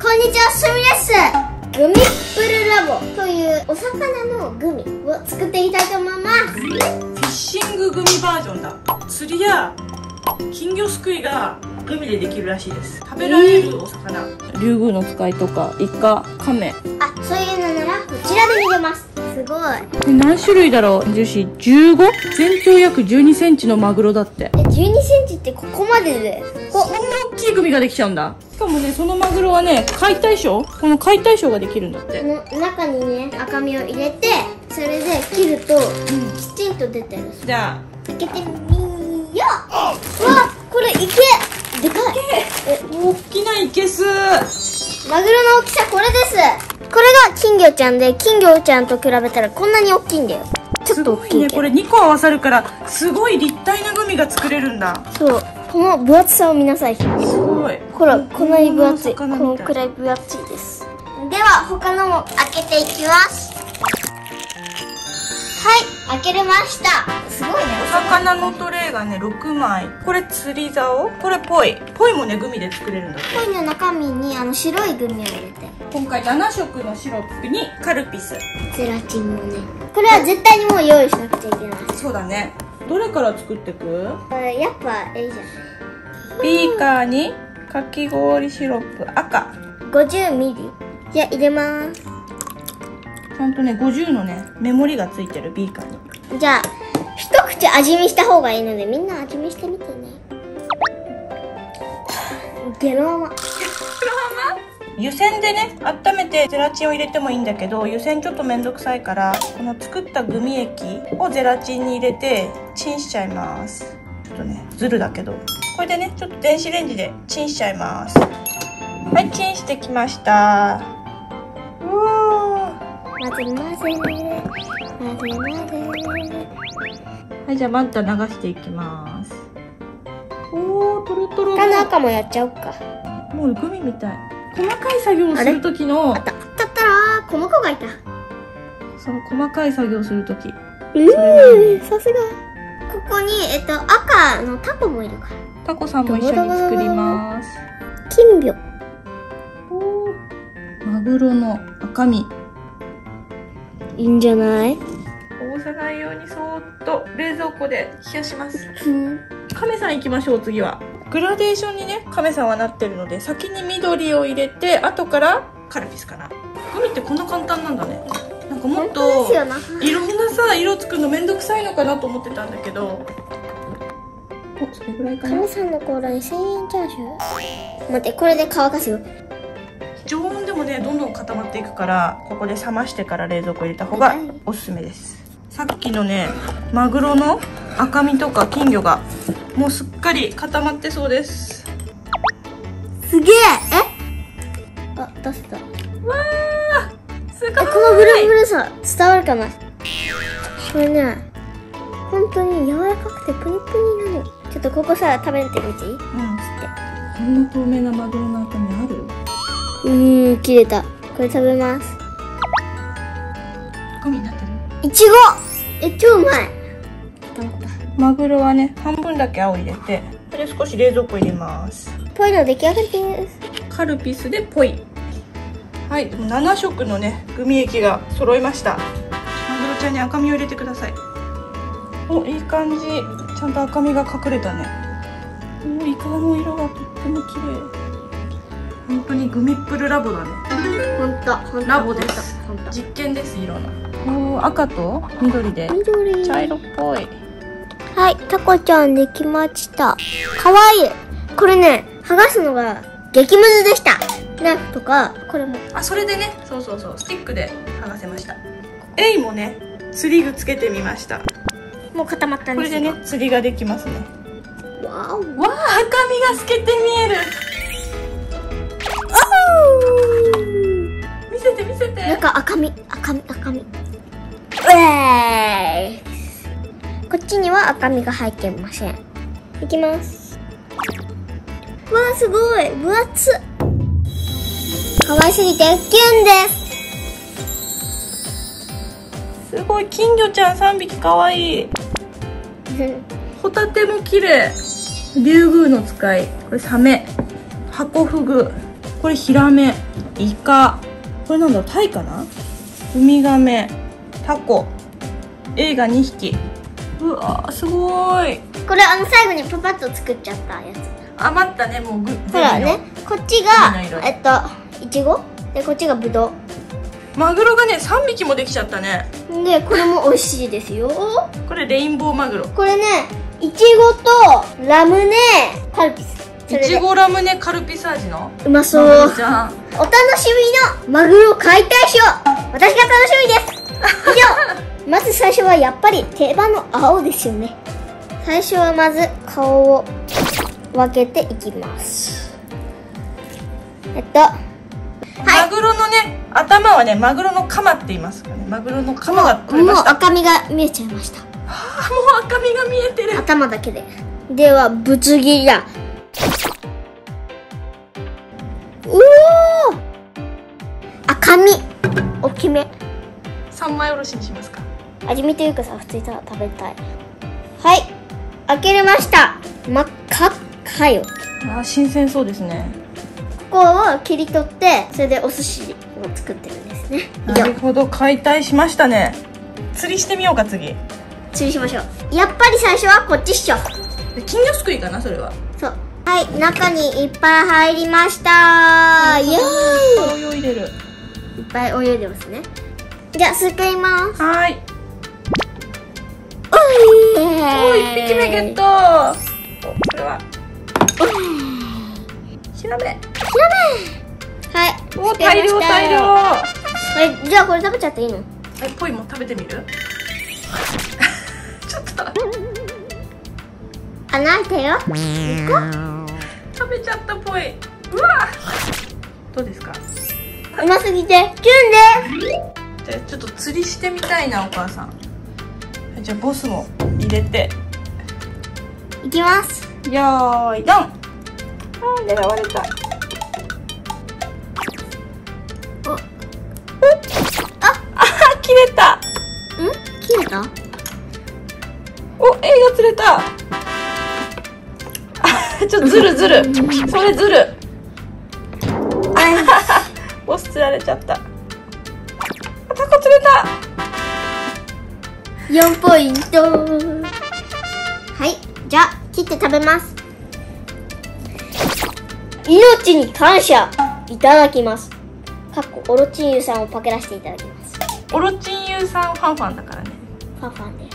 こんにちは、すみです。グミップルラボというお魚のグミを作っていきたいと思います。 フィッシンググミバージョンだ。釣りや金魚すくいがグミでできるらしいです。食べられるお魚、リュウグウノツカイとかイカ、カメ、 あ、そういうのならこちらで見れます。すごい。 何種類だろう。女子 15？ 全長約12センチのマグロだって。 12センチってここまででそんな大きいグミができちゃうんだ。しかもね、そのマグロはね、解体ショー、この解体ショーができるんだって。 この中にね、赤身を入れて、それで切ると、きちんと出てる。 じゃあ開けてみよう。わ、これ池でかい。 大きなイケス。 マグロの大きさこれです。これが金魚ちゃんで、金魚ちゃんと比べたらこんなに大きいんだよ。ちょっと大きいね。これ2個合わさるからすごい立体なグミが作れるんだ。 そう、この分厚さを見なさい。すごい。 ほら、こんなに分厚い。このくらい分厚いです。では他のも開けていきます。はい、開けれました。すごいね。 お魚のトレイがね6枚。これ釣り竿、これポイもねグミで作れるんだって。 ポイの中身に白いグミを入れて、 今回7色のシロップにカルピス、 ゼラチンもね。これは絶対にもう用意しなくちゃいけない。 そうだね。どれから作ってく？ やっぱいいじゃん。 ビーカーにかき氷シロップ赤 50ミリ。じゃあ入れます。 ちゃんとね50のねメモリがついてるビーカーに。 じゃあ一口味見した方がいいので、みんな味見してみてね。ゲロまま。 湯煎でね温めてゼラチンを入れてもいいんだけど、湯煎ちょっとめんどくさいから、この作ったグミ液をゼラチンに入れてチンしちゃいます。ちょっとねズルだけど、これでねちょっと電子レンジでチンしちゃいます。はい、チンしてきました。うわ混ぜ混ぜ混ぜ混ぜ。 はい、じゃあまた流していきます。おー、トロトロ。 他の赤もやっちゃおうか。 もうグミみたい。細かい作業をする時の、 あったったら、この子がいた。 その細かい作業をする時、 さすが。ここに赤のタコもいるから。 タコさんも一緒に作ります。 金魚。 おー、マグロの赤身。 いいんじゃない？ こぼさないようにそーっと冷蔵庫で冷やします。カメさん行きましょう。次はグラデーションにねカメさんはなってるので、先に緑を入れて後からカルピスかな。グミってこんな簡単なんだね。なんかもっといろんなさ色作るのめんどくさいのかなと思ってたんだけど、お、それぐらいかな。 カメさんのコーラに1000円チャージ。待って、これで乾かすよ。 常温でもねどんどん固まっていくから、ここで冷ましてから冷蔵庫入れた方がおすすめです。さっきのねマグロの赤身とか金魚がもうすっかり固まってそうです。 すげえ。あ、出せた。 わー、すごい。 このブルブルさ伝わるかな。これね本当に柔らかくてプニプニなの。ちょっとここさ食べてみていい？ こんな透明なマグロの赤身ある？ 切れた。これ食べます。 グミになってる。 いちご。超うまい。 マグロはね半分だけ青入れて、それで少し冷蔵庫入れます。 ポイの出来上がりです。 カルピスでポイ。はい、7色のねグミ液が揃いました。マグロちゃんに赤身を入れてください。お、いい感じ。ちゃんと赤身が隠れたね。お、イカの色がとっても綺麗。本当にグミップルラボだね。 本当ラボです。実験です。色の。お、赤と緑で茶色っぽい。 はい、タコちゃんできました。かわいい。これね剥がすのが激ムズでした。ナイフとかこれも。 あ、それでね、そうスティックで剥がせました。エイもね釣り具つけてみました。 もう固まったんですよ。 これでね釣りができますね。 わー、 わあ、赤身が透けて見える。見せて見せて。 なんか赤身。こっちには赤身が入ってません。いきます。わあ、すごい分厚っ。可愛すぎてキュンです。 すごい、金魚ちゃん3匹かわいい。ホタテも綺麗。リュウグウノツカイ、これサメ、ハコフグ、 これヒラメ、イカ、これなんだろう、タイかな、ウミガメ、タコ、エイが2匹。うわー、すごい。 これ最後にパパッと作っちゃったやつ。 余ったね、もうほらね、こっちがイチゴで、こっちがブドウ。 マグロがね3匹もできちゃったね。 でこれも美味しいですよ。 これレインボーマグロ。 これね、イチゴとラムネカルピス。 いちごラムネカルピス味のうまそう。 じゃん。 お楽しみのマグロ解体ショー、私が楽しみです。以上。まず最初はやっぱり定番の青ですよね。最初はまず顔を分けていきます。 マグロのね、頭はね、マグロのカマって言いますかね。マグロのカマが取れました。 もう赤身が見えちゃいました。 はあ、もう赤身が見えてる。 頭だけで。ではぶつ切りだ。おお、赤身大きめ。 三枚おろしにしますか。 味見というかさ、普通に食べたい。はい、開けれました。真っ赤っかよ。 あー、新鮮そうですね。 ここを切り取って、それでお寿司を作ってるんですね。 なるほど、解体しましたね。釣りしてみようか、次。 釣りしましょう。やっぱり最初はこっちっしょ。 金魚すくいかな、それは。 そう。はい、中にいっぱい入りました。イエーイ。 泳いでる。 いっぱい泳いでますね。じゃあ、すくいます。 はい。 おい。 お、一匹目ゲット。これは。ヒラメ。 はい。 お、大量大量。 はい、じゃあこれ食べちゃっていいの？ ポイも食べてみる？ちょっと。 穴開いたよ。 食べちゃったポイ。うわ。どうですか？ うますぎてキュンで。 じゃあちょっと釣りしてみたいな、お母さん。じゃあボスも入れて。 いきます。 よーい、ドン。あー、狙われた。切れた。 切れた？ お、エイが釣れた。ちょっとずるずる。それずる。ボス釣られちゃった。タコ釣れた。 4ポイント。はい、じゃあ切って食べます。命に感謝いただきます。かっこオロチンユさんをパクらせていただきます。 オロチンユさんファンファンだからね。 ファンファンです。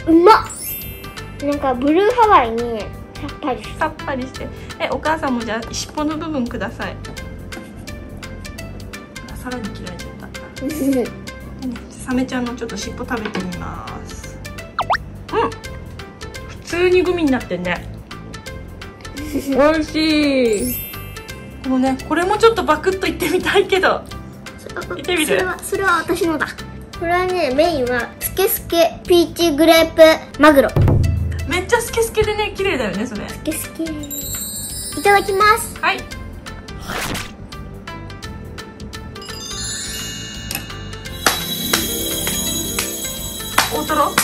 うまっ。なんかブルーハワイにさっぱりさっぱりして。お母さんもじゃあ尻尾の部分ください。さらに切られちゃった。サメちゃんのちょっと尻尾食べてみます。普通にグミになってんね。おいしい。もうね、これもちょっとバクッといってみたいけど。いってみる？ それは私のだ。これはね、メインはスケスケピーチグレープマグロ。 めっちゃスケスケでね、綺麗だよね、それ。 スケスケ。いただきます。 はい。大トロ？